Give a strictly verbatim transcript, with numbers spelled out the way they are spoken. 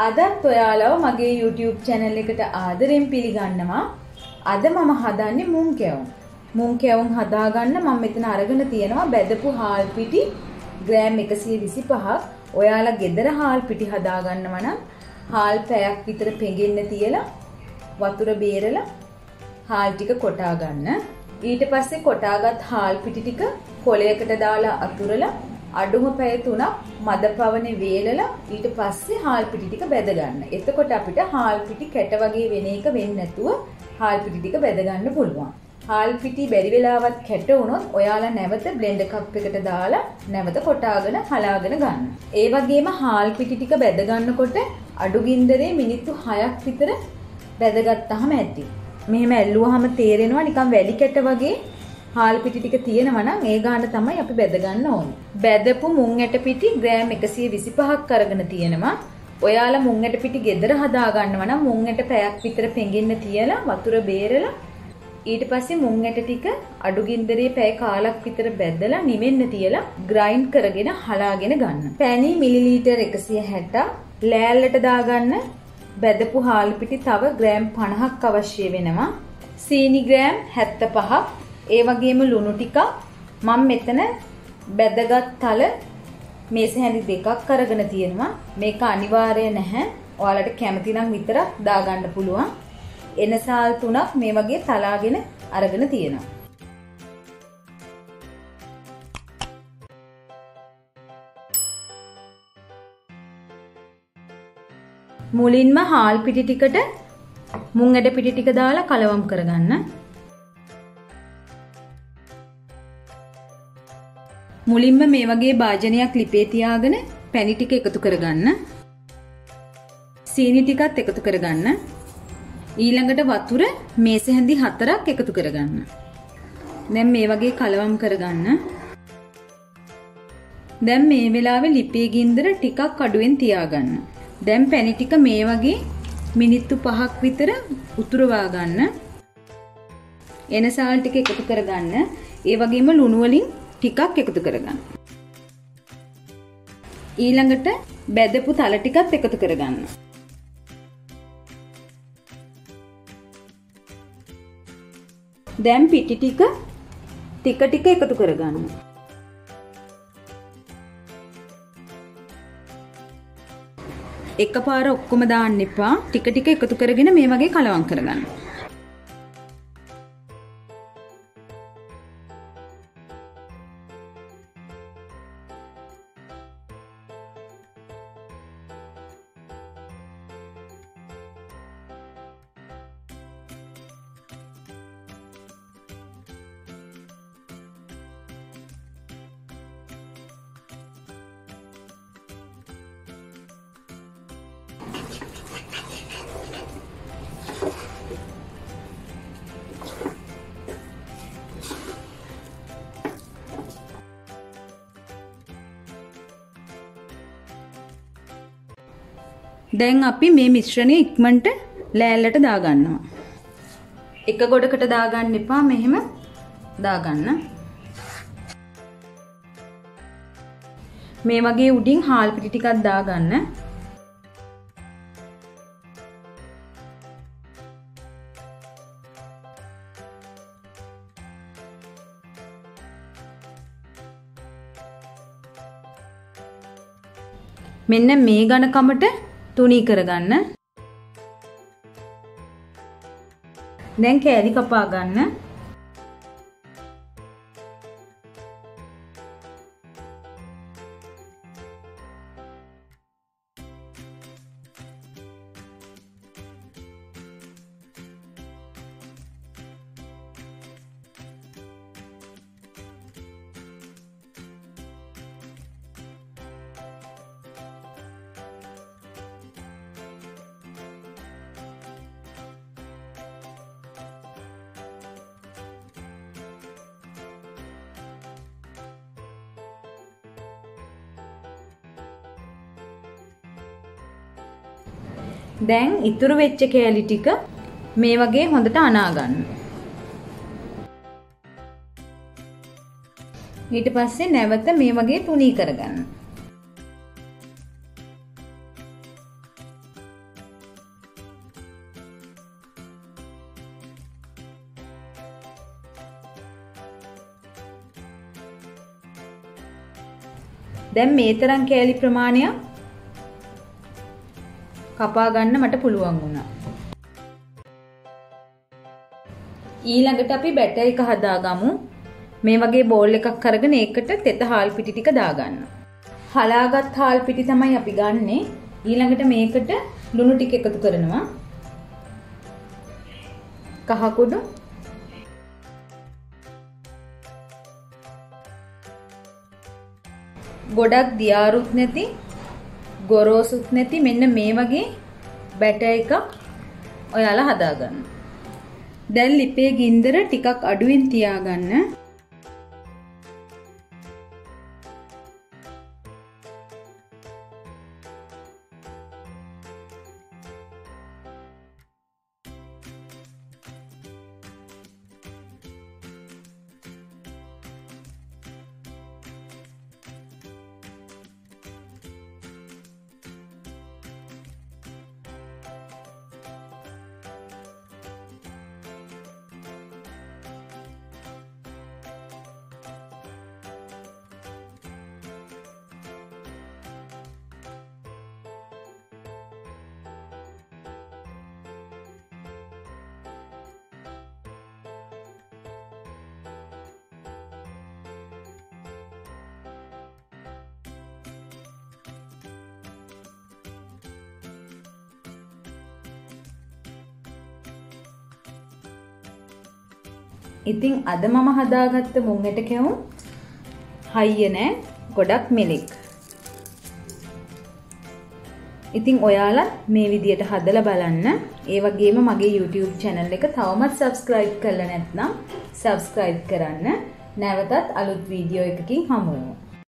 අදත් ඔයාලව මගේ YouTube channel එකට ආදරෙන් පිළිගන්නවා. අද මම හදන්නේ මුං කැවුම්. මුං කැවුම් හදාගන්න මම මෙතන අරගෙන තියෙනවා බෙදපු හාල් පිටි ග්‍රෑම් එකසිය විසිපහක්. ඔයාලා ගෙදර හාල් පිටි හදාගන්නවා නම් හාල් පැයක් විතර පෙඟෙන්න තියලා වතුර බේරලා හාල් ටික කොටා ගන්න. ඊට පස්සේ කොටාගත් හාල් පිටි ටික කොලයකට දාලා අතුරලා අඩුම පැය තුනක් මද පවනේ වේලලා ඊට පස්සේ හාල් පිටි ටික බෙද ගන්න. එතකොට අපිට හාල් පිටි කැට වගේ වෙන එක වෙන්නේ නැතුව හාල් පිටි ටික බෙද ගන්න පුළුවන්. හාල් පිටි බැරි වෙලාවත් කැට වුණොත් ඔයාලා නැවත බ්ලෙන්ඩර් කප් එකට දාලා නැවත කොටාගෙන හලාගෙන ගන්න. ඒ වගේම හාල් පිටි ටික බෙද ගන්නකොට අඩු ගින්දරේ මිනිත්තු හයක් විතර බෙදගත්තාම ඇති. මෙහෙම ඇල්ලුවාම තේරෙනවා නිකන් වැලි කැට වගේ හාල් පිටි ටික තියෙනවා නම් ඒ ගාන තමයි අපි බෙද ගන්න ඕනේ. බෙදපු මුං ඇට පිටි ග්‍රෑම් එකසිය විසිපහක් අරගෙන තියෙනවා. ඔයාලා මුං ඇට පිටි ගෙදර හදා ගන්නවා නම් මුං ඇට පැයක් විතර පෙඟෙන්න තියලා වතුර බේරලා ඊට පස්සේ මුං ඇට ටික අඩු ගින්දරේ පැය කාලක් විතර බෙදලා නිවෙන්න තියලා ග්‍රයින්ඩ් කරගෙන හලාගෙන ගන්න. පැණි මිලිලීටර් එකසිය හැටක් ලෑල්ලට දාගන්න බෙදපු හාල් පිටි තව ග්‍රෑම් පනහක් අවශ්‍ය වෙනවා. සීනි ග්‍රෑම් හැත්තෑපහක් ඒ වගේම ලුණු ටිකක් මම මෙතන බෙදගත් තල මේස හැඳි දෙකක් අරගෙන තියෙනවා. මේක අනිවාර්ය නැහැ. ඔයාලට කැමති නම් විතරක් දාගන්න පුළුවන්. එනසාල් තුනක් මේ වගේ තලාගෙන අරගෙන තියෙනවා. මුලින්ම හාල් පිටි ටිකට මුං ඇට පිටි ටික දාලා කලවම් කරගන්න. මුලින්ම මේ වගේ භාජනයක් ලිපේ තියාගෙන පැණි ටික එකතු කරගන්න. සීනි ටිකත් එකතු කරගන්න. ඊළඟට වතුර මේස හැඳි හතරක් එකතු කරගන්න. දැන් මේ වගේ කලවම් කරගන්න. දැන් මේ වෙලාවේ ලිපේ ගින්දර ටිකක් අඩුවෙන් තියාගන්න. දැන් පැණි ටික මේ වගේ මිනිත්තු පහක් විතර උතුරවා ගන්න. එනසාල් ටික එකතු කරගන්න. ඒ වගේම ලුණු වලින් ටිකක් එකතු කරගන්න. ඊළඟට බෙදපු තල ටිකත් එකතු කරගන්න. දැන් පිටි ටික ටික ටික එකතු කරගන්න. එකපාර ඔක්කොම දාන්න එපා. ටික ටික එකතු කරගෙන මේ වගේ කලවම් කරගන්න. දැන් අපි මේ මිශ්‍රණය ඉක්මනට ලෑල්ලට දාගන්නවා. එක ගොඩකට දාගන්න එපා, මෙහෙම දාගන්න. මේ වගේ උඩින් හාල් පිටි ටිකක් දාගන්න. මෙන්න මේ ඝනකමට තුනී කරගන්න. දැන් කෑලි කපා ගන්න. දැන් ඉතුරු වෙච්ච කෑලි ටික මේ වගේ හොඳට අනා ගන්න. ඊට පස්සේ නැවත මේ වගේ තුනී කරගන්න. දැන් මේ තරම් කෑලි ප්‍රමාණයක් කපා ගන්න මට පුළුවන් වුණා. ඊළඟට අපි බැටර් එක හදාගමු. මේ වගේ බෝල් එකක් අරගෙන ඒකට තෙත හාල් පිටි ටික දාගන්න. හලාගත් හාල් පිටි තමයි අපි ගන්නෙ. ඊළඟට මේකට ලුණු ටික එකතු කරනවා. කහ කුඩු, ගොඩක් දියාරුත් නැති, ගොරෝසුත් නැති මෙන්න මේ වගේ බැටර් එකක් ඔයාලා හදාගන්න. දැන් ලිපේ ගින්දර ටිකක් අඩුවෙන් තියාගන්න. ඉතින් අද මම හදාගත්ත මුං ඇට කැවුම් හයිය නෑ, ගොඩක් මෙලෙක්. ඉතින් ඔයාලා මේ විදියට හදලා බලන්න. ඒ වගේම මගේ YouTube channel එක තවමත් subscribe කරලා නැත්නම් subscribe කරන්න. නැවතත් අලුත් වීඩියෝ එකකින් හමු වෙමු.